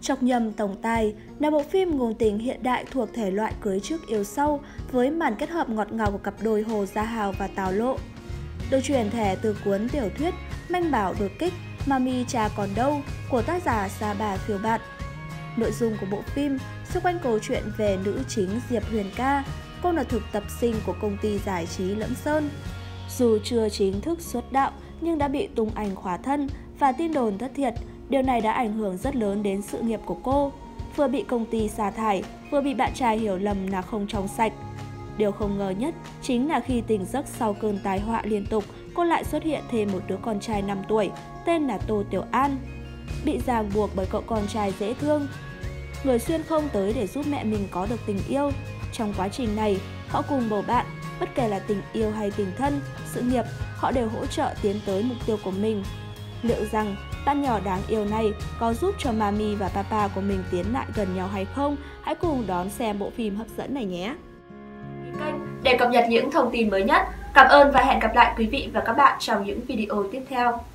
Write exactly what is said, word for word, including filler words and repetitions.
Chọc nhầm tổng tài là bộ phim ngôn tình hiện đại thuộc thể loại cưới trước yêu sau với màn kết hợp ngọt ngào của cặp đôi Hồ Gia Hào và Tào Lộ. Được chuyển thể từ cuốn tiểu thuyết Manh Bảo đột kích Mami Cha Còn Đâu của tác giả Sa Bà Phiêu Bạt. Nội dung của bộ phim xoay quanh câu chuyện về nữ chính Diệp Huyền Ca, cô là thực tập sinh của công ty giải trí Lẫm Sơn. Dù chưa chính thức xuất đạo nhưng đã bị tung ảnh khỏa thân và tin đồn thất thiệt. Điều này đã ảnh hưởng rất lớn đến sự nghiệp của cô. Vừa bị công ty sa thải, vừa bị bạn trai hiểu lầm là không trong sạch. Điều không ngờ nhất chính là khi tỉnh giấc sau cơn tai họa liên tục, cô lại xuất hiện thêm một đứa con trai năm tuổi, tên là Tô Tiểu An. Bị ràng buộc bởi cậu con trai dễ thương, người xuyên không tới để giúp mẹ mình có được tình yêu. Trong quá trình này, họ cùng bầu bạn, bất kể là tình yêu hay tình thân, sự nghiệp, họ đều hỗ trợ tiến tới mục tiêu của mình. Liệu rằng bạn nhỏ đáng yêu này có giúp cho Mami và Papa của mình tiến lại gần nhau hay không? Hãy cùng đón xem bộ phim hấp dẫn này nhé! Kênh để cập nhật những thông tin mới nhất. Cảm ơn và hẹn gặp lại quý vị và các bạn trong những video tiếp theo.